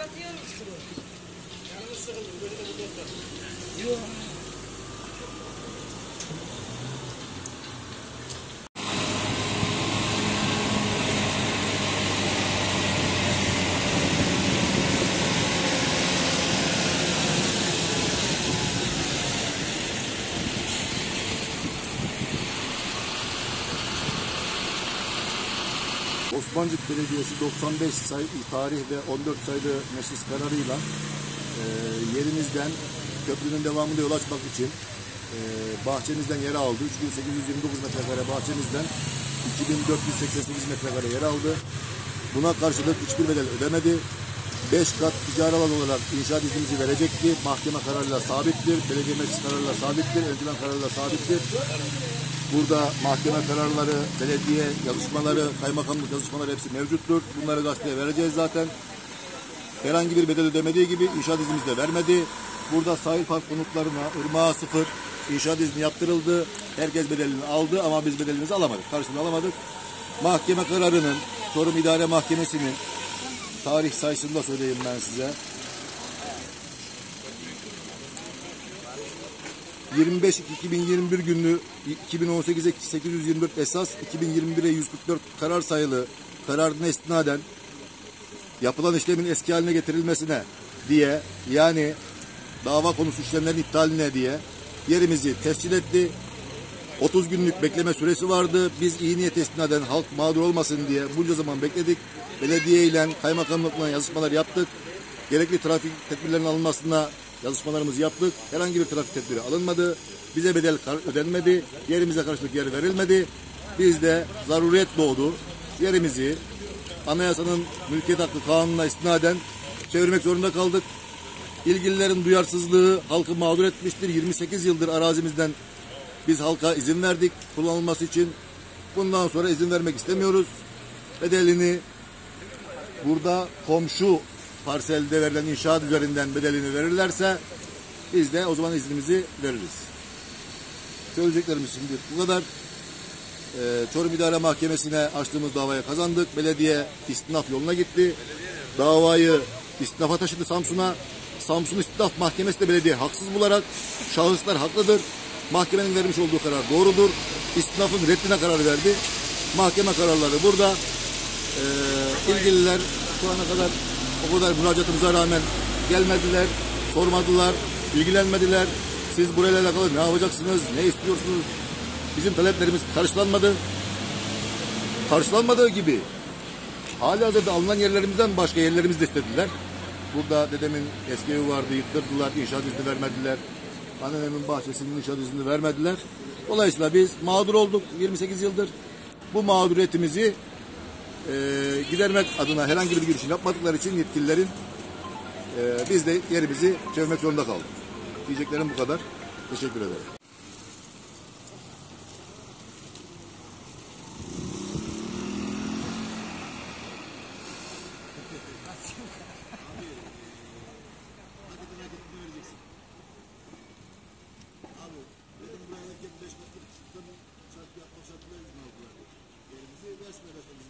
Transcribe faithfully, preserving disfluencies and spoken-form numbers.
atıyor mu hiç kuru? Canımız sıkıldı. Böyle de bu toprak. Yok. Osmancık Belediyesi doksan beş sayı tarih ve on dört sayılı meclis kararıyla e, yerimizden köprünün devamında yol açmak için e, bahçemizden yer aldı. üç bin sekiz yüz yirmi dokuz metrekare bahçemizden iki bin dört yüz seksen sekiz metrekare yer aldı. Buna karşılık hiçbir bedel ödemedi. beş kat ticari alan olarak inşaat iznimizi verecekti. Mahkeme kararıyla sabittir. Belediye meclis kararıyla sabittir. Eldiven kararıyla sabittir. Burada mahkeme kararları, belediye yazışmaları, kaymakamlık yazışmaları hepsi mevcuttur. Bunları gazeteye vereceğiz zaten. Herhangi bir bedel ödemediği gibi inşaat iznimizi de vermedi. Burada sahil park konutlarına ırmağa sıfır inşaat izni yaptırıldı. Herkes bedelini aldı ama biz bedelimizi alamadık. Karşılığını alamadık. Mahkeme kararının, Çorum İdare Mahkemesi'nin tarih sayısını da söyleyeyim ben size. yirmi beş iki iki bin yirmi bir günlü iki bin on sekize sekiz yüz yirmi dört esas iki bin yirmi bire yüz kırk dört karar sayılı kararına istinaden yapılan işlemin eski haline getirilmesine diye, yani dava konusu işlemlerin iptaline diye yerimizi tescil etti. otuz günlük bekleme süresi vardı. Biz iyi niyet istinaden halk mağdur olmasın diye bunca zaman bekledik. Belediye ile kaymakamlıkla yazışmalar yaptık. Gerekli trafik tedbirlerinin alınmasına yazışmalarımızı yaptık. Herhangi bir trafik tedbiri alınmadı. Bize bedel ödenmedi. Yerimize karşılık yer verilmedi. Biz de zaruriyet doğdu. Yerimizi anayasanın mülkiyet hakkı kanununa istinaden çevirmek zorunda kaldık. İlgililerin duyarsızlığı halkı mağdur etmiştir. yirmi sekiz yıldır arazimizden biz halka izin verdik kullanılması için. Bundan sonra izin vermek istemiyoruz. Bedelini burada komşu parselde verilen inşaat üzerinden bedelini verirlerse biz de o zaman iznimizi veririz. Söyleyeceklerimiz şimdi bu kadar. Ee, Çorum İdare Mahkemesi'ne açtığımız davaya kazandık. Belediye istinaf yoluna gitti. Davayı istinafa taşıdı Samsun'a. Samsun İstinaf Mahkemesi de belediye haksız bularak şahıslar haklıdır. Mahkemenin vermiş olduğu karar doğrudur. İstinafın reddine karar verdi. Mahkeme kararları burada. Ee, ilgililer şu ana kadar o kadar müracaatımıza rağmen gelmediler, sormadılar, ilgilenmediler. Siz burayla alakalı ne yapacaksınız, ne istiyorsunuz? Bizim taleplerimiz karşılanmadı. Karşılanmadığı gibi halihazırda alınan yerlerimizden başka yerlerimizi de istediler. Burada dedemin eski evi vardı, yıktırdılar, inşaat izni vermediler. Anneannemin bahçesinin inşaat izni vermediler. Dolayısıyla biz mağdur olduk yirmi sekiz yıldır. Bu mağduriyetimizi e, gidermek adına herhangi bir girişim yapmadıkları için yetkililerin e, biz de yerimizi çevirmek zorunda kaldık. Diyeceklerim bu kadar. Teşekkür ederim. Beş metre çarpı yapma şartıyla izin aldılar. Elimizi beş metre